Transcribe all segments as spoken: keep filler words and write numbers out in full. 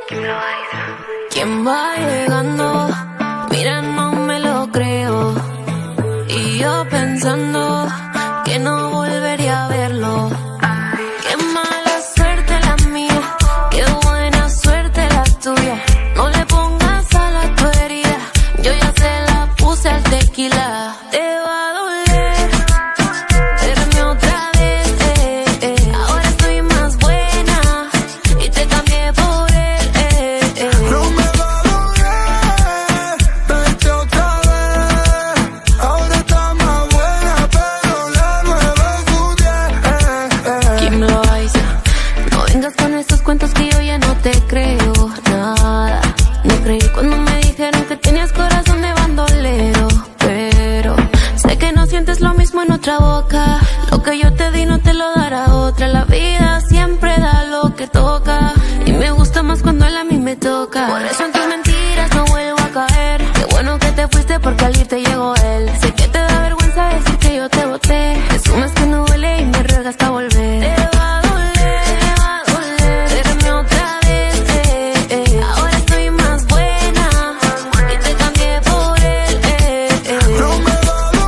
¿Quién va llegando? Mira, no me lo creo. Y yo pensando que no volvería a verlo. Qué mala suerte la mía, qué buena suerte la tuya. No le pongas sal a tu herida, yo ya se la puse al tequila. Te va a doler verme otra vez, eh, eh. Ahora estoy más buena y te cambié por él, eh, eh. No me va a doler verte otra vez. Ahora está más buena, pero la nueva es su diez, eh, eh. Kim Loaiza, no vengas con estos cuentos que yo ya no te creo nada. No creí cuando me dijeron que tenías corazón de bandolero, pero sé que no sientes lo mismo en otra boca. Lo que yo te di no te lo dará otra. La vida siempre da lo que toca y me gusta más cuando él a mí me toca. Por eso en tus mentiras no vuelvo a caer. Qué bueno que te fuiste porque al irte llegó él. Sé que te da vergüenza decir que yo te boté. Asumes que no duele y me ruegas hasta volver. Te va a doler, te va a doler verme otra vez, eh, eh. Ahora estoy más buena y te cambié por él, eh, eh. No me va a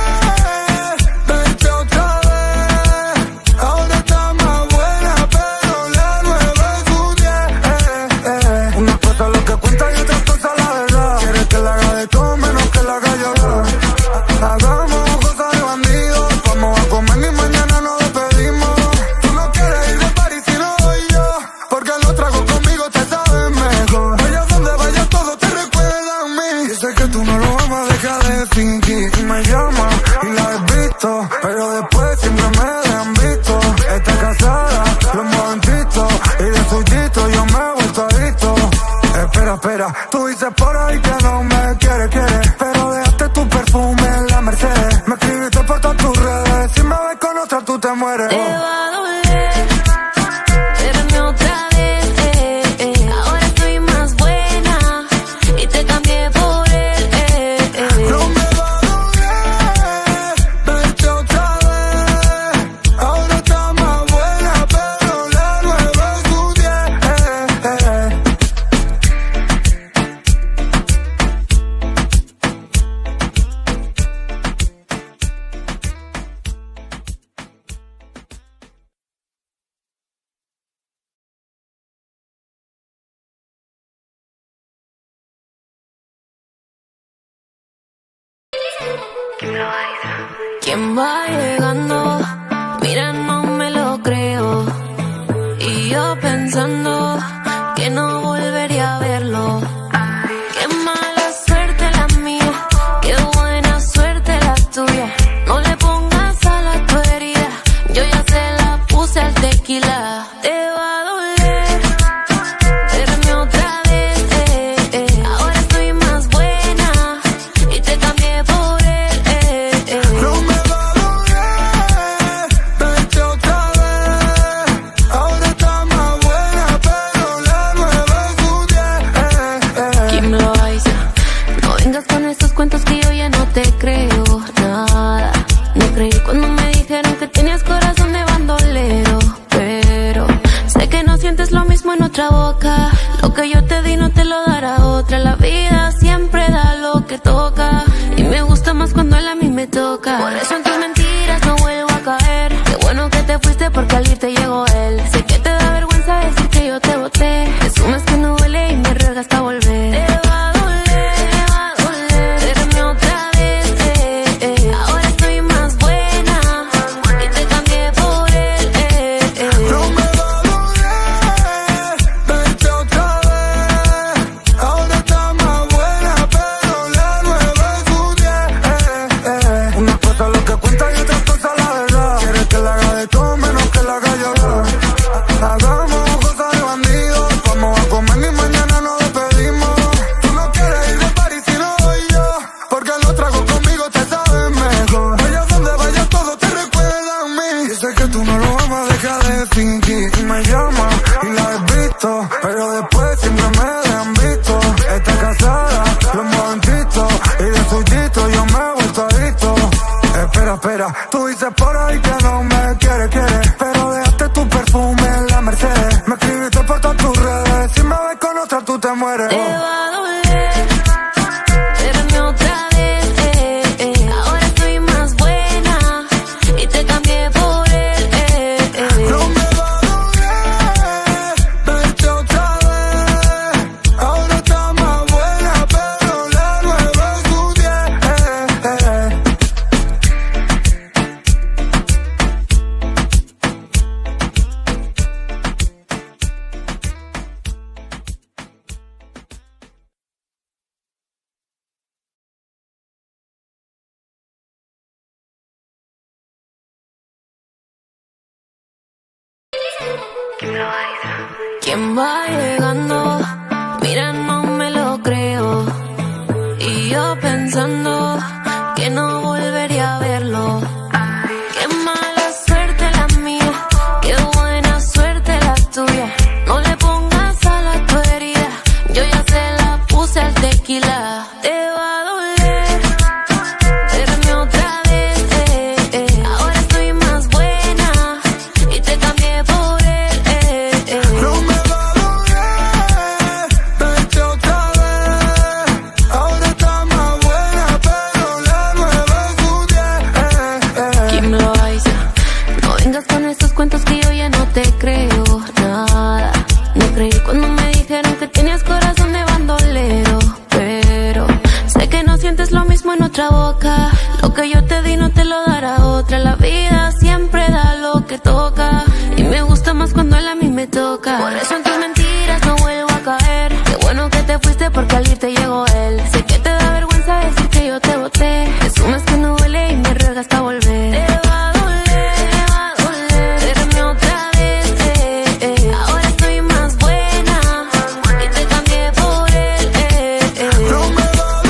doler verte otra vez. Ahora está más buena, pero la nueva es su diez, eh, eh. Una cosa es lo que cuenta y otra cosa la verdad. Quieres que la haga de todo menos que la haga llorar. Hagamos cosas de bandidos, vamos a comer y mañana nos despedimos. Tú no quieres ir de party si no voy yo, porque los tragos conmigo te saben mejor. Vayas donde vayas todo te recuerda a mí. Y sé que tú no lo vas a dejar de fingir. Y me llamas y la he visto, pero después siempre me dejan visto. Está casada, lo hemos visto, y de suyito yo me he vuelto adicto. Espera, espera, tú dices por ahí que no me quieres, quieres, pero dejaste tu perfume en la Mercedes. Me escribiste por todas tus redes, si me ves con otra tú te mueres. Te va a doler verme otra vez, eh, eh. Ahora estoy más buena y te cambié por él, eh, eh. No me va a doler verte otra vez. Ahora está más buena, pero la nueva es su diez, eh, eh. ¿Quién va llegando? Mira, no me lo creo. Y yo pensando que no volvería a verlo. Qué mala suerte la mía, qué buena suerte la tuya. No le pongas sal a tu herida, yo ya se la puse al tequila. Te va a doler verme otra vez, eh, eh. Ahora estoy más buena y te cambié por él, eh, eh. No me va a doler verte otra vez. Ahora está más buena, pero la nueva es su diez, eh, eh. Kim Loaiza, no vengas con estos cuentos que yo ya no te creo nada. No creí cuando me dijeron que tenías corazón de bandolero, pero sé que no sientes lo mismo en otra boca. Lo que yo te di no te lo dará otra. La vida siempre da lo que toca y me gusta más cuando él a mí me toca. Por eso en tus mentiras no vuelvo a caer. Qué bueno que te fuiste porque al irte llegó él. Sé que te da vergüenza decir que yo te boté. Asumes que no duele y me ruegas hasta volver. Te va a doler, te va a doler verme otra vez, eh, eh. Ahora estoy más buena y te cambié por él, eh, eh. No me va a doler verte otra vez. Ahora está más buena, pero la nueva es su diez, eh, eh. Una cosa es lo que cuenta y otra cosa la verdad. Quieres que la haga de todo menos que la haga llorar. Hagamos cosas de bandidos, vamos a comer y mañana nos despedimos. Tú no quieres ir de party si no voy yo, porque los tragos conmigo te saben mejor. Vayas donde vayas todo te recuerda a mí. Y sé que tú no lo vas a dejar de fingir. Y me llamas y la he visto, pero después siempre me dejan visto. Está casada, lo hemos visto, y de suyito yo me he vuelto adicto. Espera, espera, tú dices por ahí que no me quieres, quieres, pero dejaste tu perfume en la Mercedes. Me escribiste por todas tus redes, si me ves con te mueres. Te va a doler verme otra vez, eh, eh. Ahora estoy más buena y te cambié por él, eh, eh. No me va a doler verte otra vez. Ahora está más buena, pero la nueva es tu diez, eh, eh. ¿Quién va llegando? Mira, no me lo creo. Y yo pensando que no volvería a verlo. Qué mala suerte la mía, qué buena suerte la tuya. No le pongas sal a tu herida, yo ya se la puse al tequila. Te va a doler verme otra vez, eh, eh. Ahora estoy más buena y te cambié por él, eh, eh. No me va a doler verte otra vez. Ahora está más buena, pero la nueva es tu diez, eh, eh. Kim Loaiza, no vengas con esos cuentos que yo ya no te creo nada. No creí cuando me dijeron que tenías corazón de bandolero, pero sé que no sientes lo mismo en otra boca. Lo que yo te di no te lo dará otra. La vida siempre da lo que toca y me gusta más cuando él a mí me toca. Por eso en tus mentiras no vuelvo a caer. Qué bueno que te fuiste porque al irte llegó él. Sé que te da vergüenza decir que yo te boté. Asumes que no duele y me ruegas hasta volver. Te va a doler, te va a doler verme otra vez, eh, eh. Ahora estoy más buena y te cambié por él, eh, eh. No me va a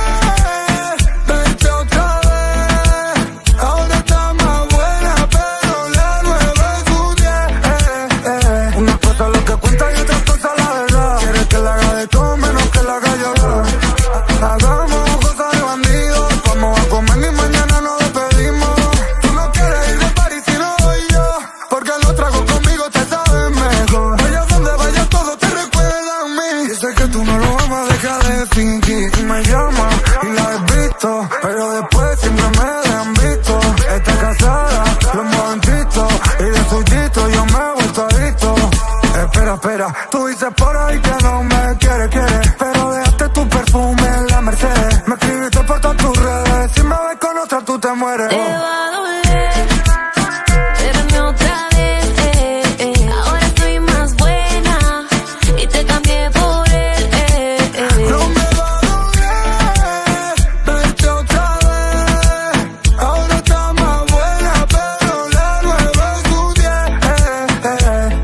doler verte otra vez. Ahora está más buena, pero la nueva es tu diez, eh, eh. Una cosa es lo que cuenta y otra cosa la verdad. Quieres que la haga de todo menos que la haga llorar. Hagamos cosas de bandidos. Vamos a comer y mañana nos despedimos. Tú no quieres ir de party si no voy yo, porque los tragos conmigo te saben mejor. Vayas donde vayas todo te recuerda a mí. Y sé que tú no lo vas a dejar de fingir. Y me llamas y la he visto, pero después siempre me dejan visto. Está casada, lo hemos visto, y de suyito yo me he vuelto adicto. Espera, espera, tú dices por ahí que no me quieres, quieres, pero dejaste tu perfume en la Mercedes. Me escribiste por todas tus redes, si me ves con otra tú te mueres. Te va a doler verme otra vez, eh, eh. Ahora estoy más buena y te cambié por él, eh, eh. No me va a doler verte otra vez. Ahora está más buena, pero la nueva es tu diez, eh, eh.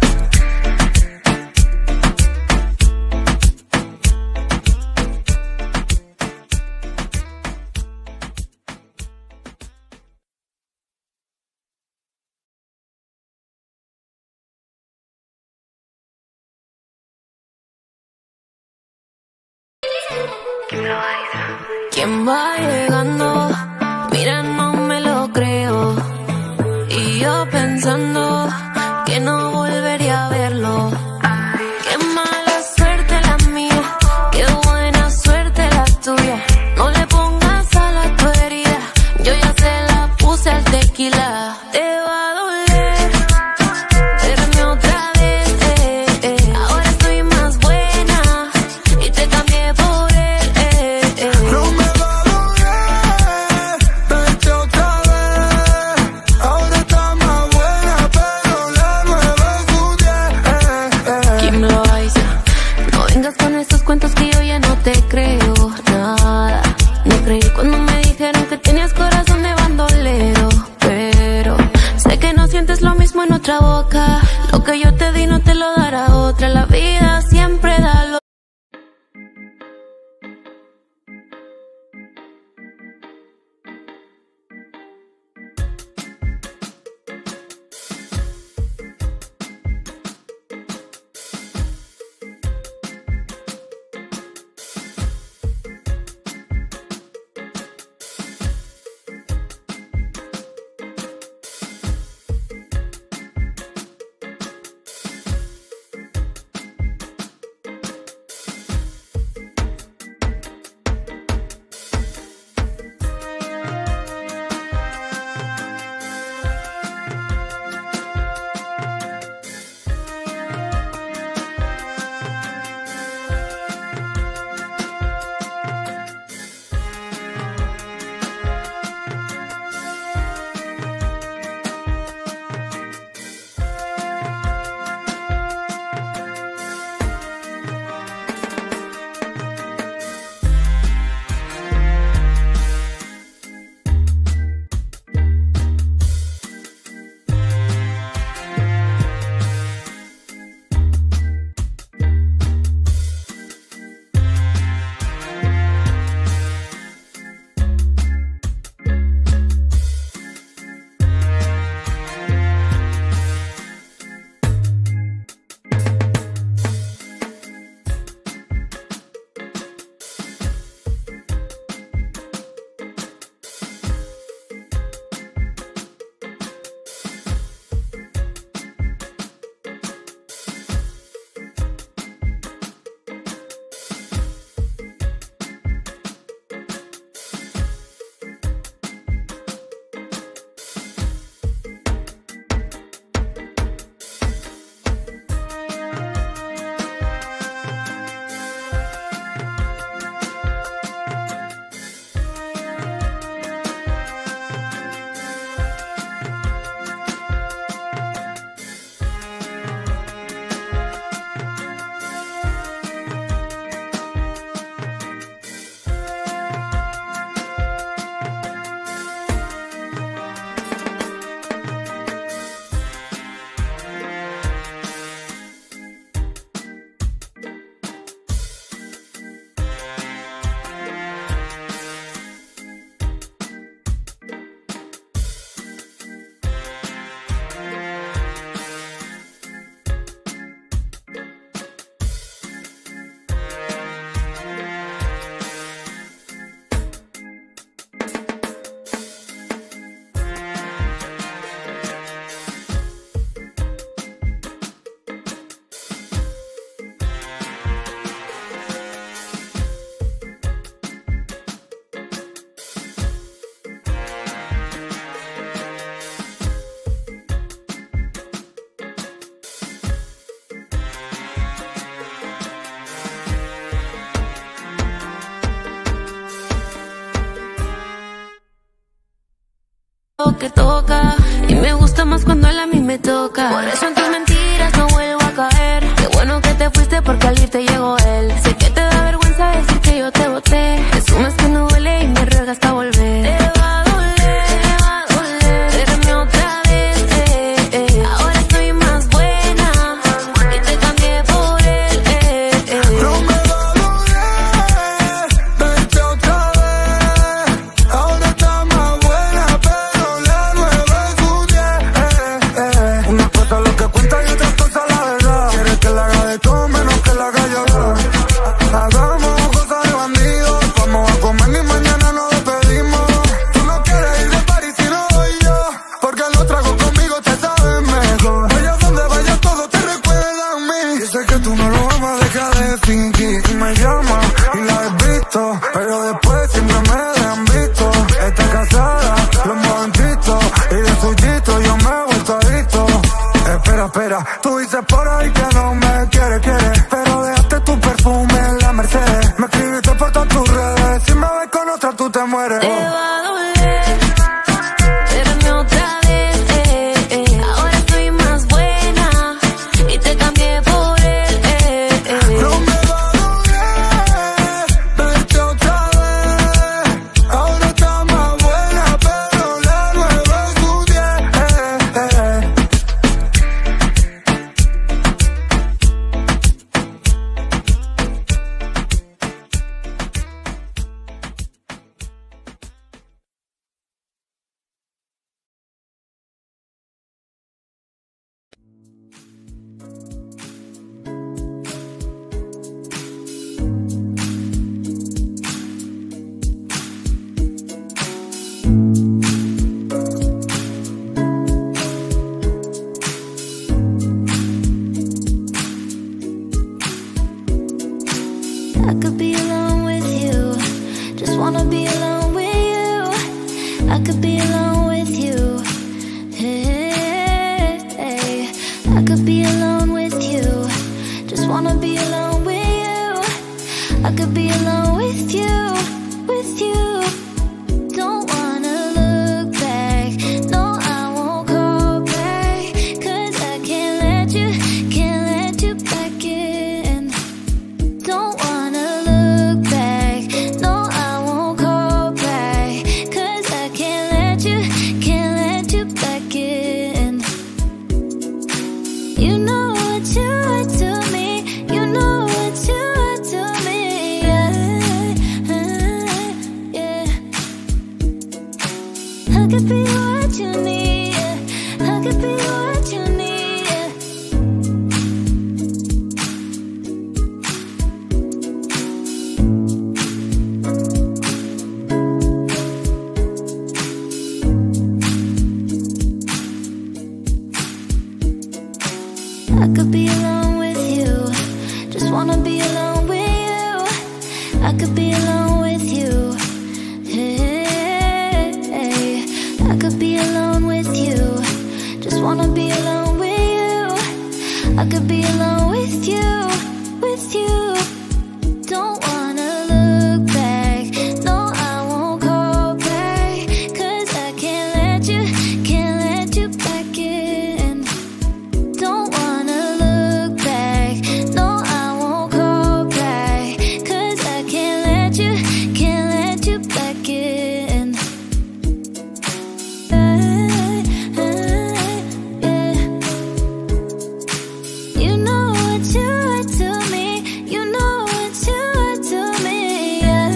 ¿Quién va llegando? Mira, no me lo creo. Y yo pensando que no volvería a verlo. Qué mala suerte la mía, qué buena suerte la tuya. No le pongas sal a tu herida, yo ya se la puse al tequila. Te va a doler verme otra vez, eh, eh. Ahora estoy más buena y te cambié por él, eh, eh. No me va a doler verte otra vez. Ahora está más buena, pero la nueva es tu diez, eh, eh. Kim Loaiza, no vengas con esos cuentos que yo ya no te creo nada. No creí cuando me dijeron que tenías corazón de bandolero, pero sé que no sientes lo mismo en otra boca. Lo que yo te di no te lo dará otra. La vida siempre da lo lo que toca. Y me gusta más cuando él a mí me toca. Por eso en tus mentiras no vuelvo a caer. Qué bueno que te fuiste porque al irte llegó él. Sé que te da vergüenza decir que yo te boté. Presumes que no duele y me ruegas hasta volver. Te va a doler, te va a doler verme otra vez, eh, eh. Ahora estoy más buena y te cambié por él, eh, eh. No me va a doler verte otra vez. Ahora está más buena, pero la nueva es su diez, eh, eh. Una cosa es lo que cuenta y otra cosa la verdad. Quieres que la haga de todo menos que la haga llorar. Hagamos cosas de bandidos. Vamos a comer y mañana nos despedimos. Tú no quieres ir de party si no voy yo, porque los tragos conmigo te saben mejor. Vayas donde vayas todos te recuerdan a mí. Y sé que tú no lo vas a dejar de fingir. Y me llamas y la he visto, pero después siempre me han visto. Está casada, lo hemos visto, y de suyito yo me he vuelto adicto. Espera, espera, tú dices por ahí que no me quieres, quieres, pero dejaste tu perfume en la Mercedes. Me escribiste por todas tus redes, si me ves con otra tú te mueres. Te va a doler verme otra vez, eh, eh. Ahora estoy más buena y te cambié por él, eh, eh. No me va a doler verte otra vez. Ahora está más buena, pero la nueva es su diez, eh, eh. I could be alone with you, just wanna be alone with you. I could be alone with you, hey, hey. I could be alone with you, just wanna be alone with you. I could be alone with you, with you. Don't wanna look back, no I won't call back, 'cause I can't let you, can't let you back in. Don't wanna look back, no I won't call back, 'cause I can't let you, can't let you back in. You know what you are to me, you know what you are to me, yeah, yeah. I could be what you need, yeah. I could be what you need, yeah. I could be alone with you, just wanna be alone with you. I could be alone with you, hey, hey. I could be alone with you, just wanna be alone with you. I could be alone with you, with you. Don't wanna look back, no I won't call back, 'cause I can't let you, can't let you back in. Don't wanna look back, no I won't call back, 'cause I can't let you, can't let you back in. Yeah, yeah. You know what you are to me, you know what you are to me, yeah,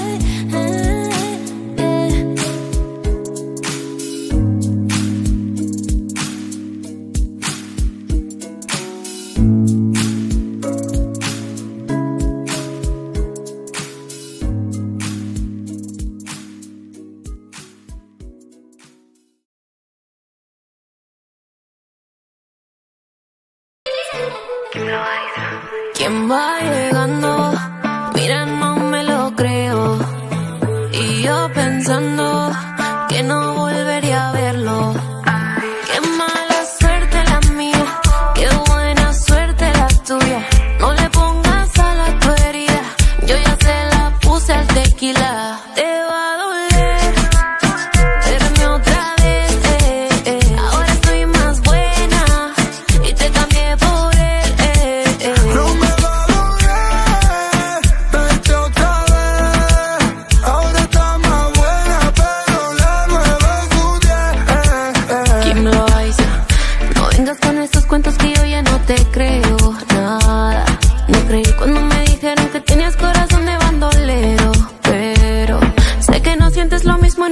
yeah. ¿Quién va llegando? Mira, no me lo creo. Y yo pensando que no volvería a verlo. Qué mala suerte la mía, qué buena suerte la tuya. No le pongas sal a tu herida, yo ya se la puse al tequila. Te va a doler verme otra vez,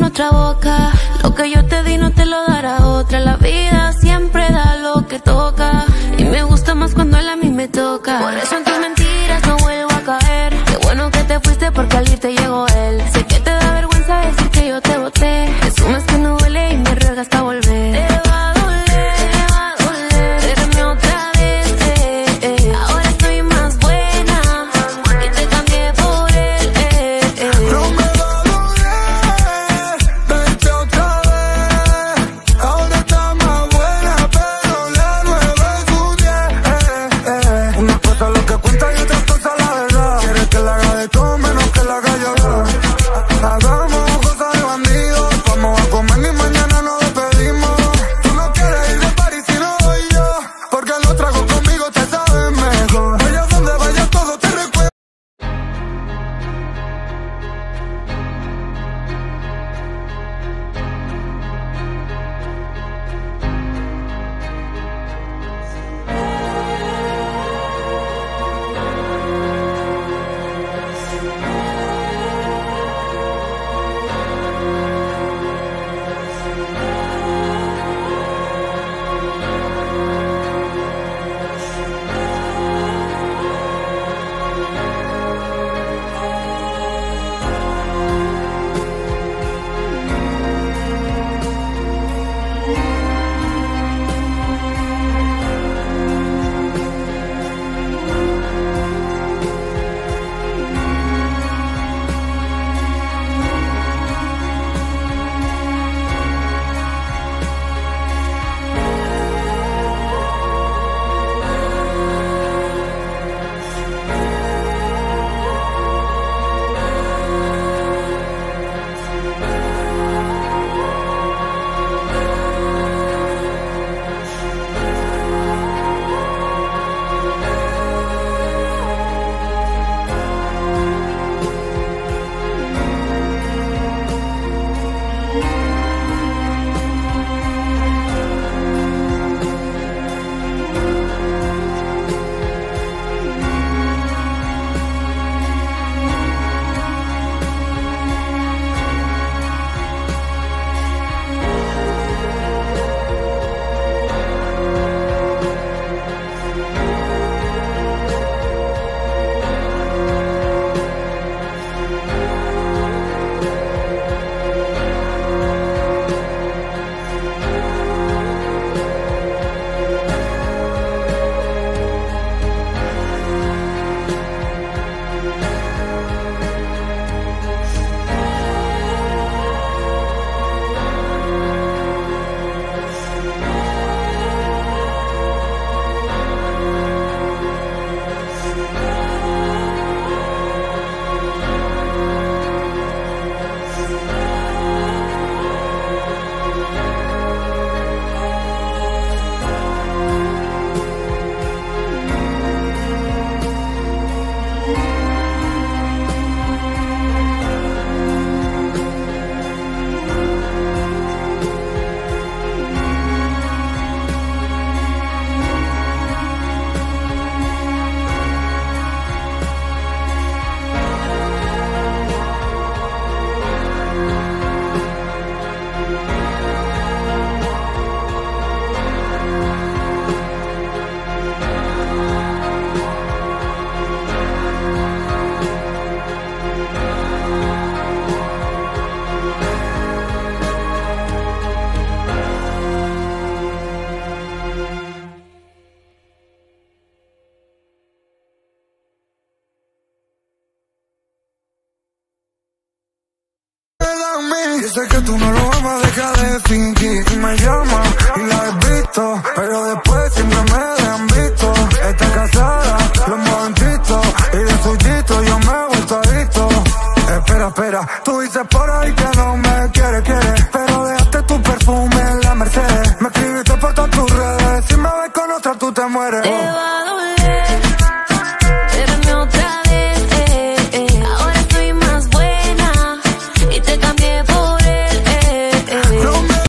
otra boca. Lo que yo te di no te lo dará otra. La vida siempre da lo que toca, y me gusta más cuando él a mí me toca. Por eso en tus mentiras no vuelvo a caer. Qué bueno que te fuiste porque al irte llegó él. Sé que te da vergüenza decir que yo te boté. Asumes que no duele y me ruegas hasta volver. Te va a doler, te va a doler verme otra vez, eh, eh. Ahora estoy más buena y te cambié por él, eh, eh. No me va a doler verte otra vez. Ahora está más buena, pero la nueva es su diez, eh, eh. Una cosa es lo que cuenta y otra cosa la verdad. Quieres que la haga de todo menos que la haga llorar. Hagamos cosas de bandidos. Vamos a comer y mañana nos despedimos. Tú no quieres ir de party si no voy yo, porque los tragos conmigo te saben mejor. Vayas donde vayas todo te recuerda. Yo sé que tú no lo vas a dejar de fingir. Y me llamas y la he visto, pero después